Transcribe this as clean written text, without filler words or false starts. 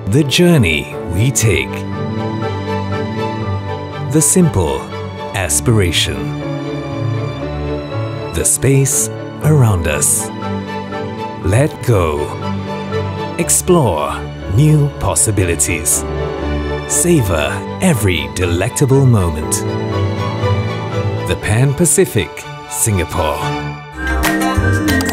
The journey we take. The simple aspiration. The space around us. Let go. Explore new possibilities. Savor every delectable moment. The Pan-Pacific, Singapore.